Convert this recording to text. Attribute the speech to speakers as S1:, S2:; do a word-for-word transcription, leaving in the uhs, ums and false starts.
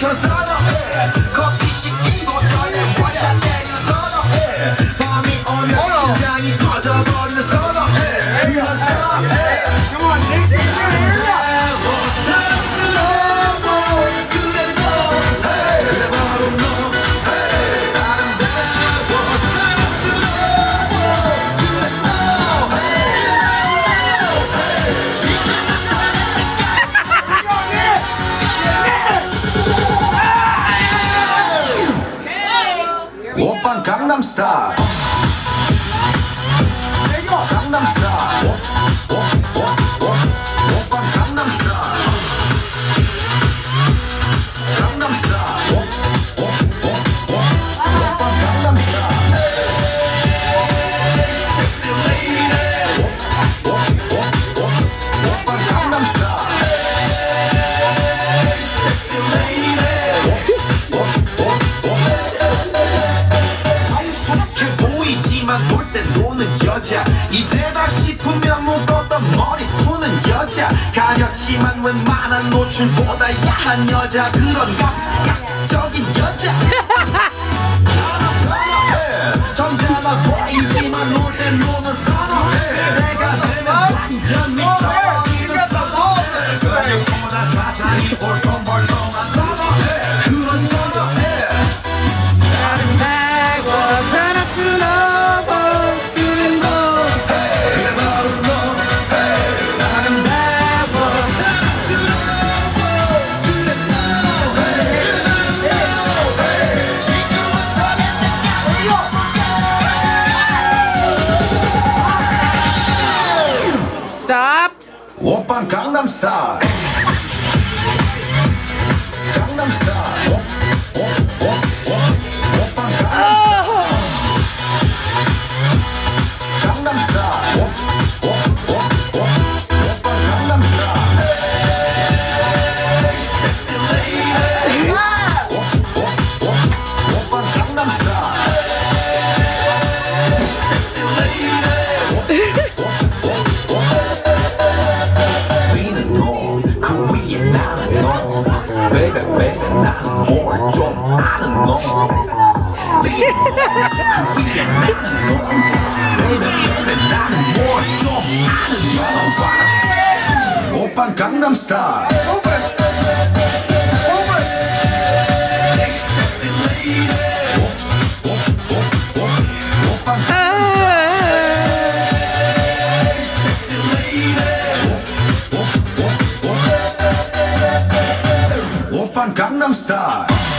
S1: 저 선어해 커피 시키고 전에 원샷 때리는 선어해 밤이 오면 심장이 터져버리는 선어해 그런 선어해
S2: Come on, Dixie,
S1: 사랑스러워 그래 너 그래 바로 너 아름다워 사랑스러워 그래 너 오빤 강남스타일 강남스타일 오빤 강남스타일 강남스타일 오빤 강남스타일 섹시 레이디 오빤 강남스타일 섹시 레이디 정숙해 보이지만 놀 땐 노는 여자 이때다 싶으면 묶었던 머리 푸는 여자 가렸지만 웬만한 노출보다 야한 여자 그런 감각적인 여자 나는 선어해 점잖아 보이지만 놀 땐 노는 선어해 내가 되면 완전 미쳐버리는 선어해 그녀보다 사상이 볼통볼통한 선어해 그런 선어해 아름다워 사랑스러워 그래 너 그래 바로 너 아름다워 사랑스러워 그래 너 지금부터 내때까지
S2: Stop.
S1: 오빤 강남스타일 강남스타일 오, 오, 오, 오, 오빤 강남스타일 강남스타일 오, 오, 오, 오, 오빤 강남스타일 섹시 레이디 오, 오, 오, 오빤 강남스타일 섹시 레이디 위는 너그 위에 나는 너 Baby baby 나는 뭘 좀 아는 너 위에 너그 위에 나는 너 Baby baby 나는 뭘 좀 아는 너 What I say 오빤 강남스타일 Hey sexy lady 오, 오, 오, 오, 오빤 Hey sexy lady 오빤 강남스타일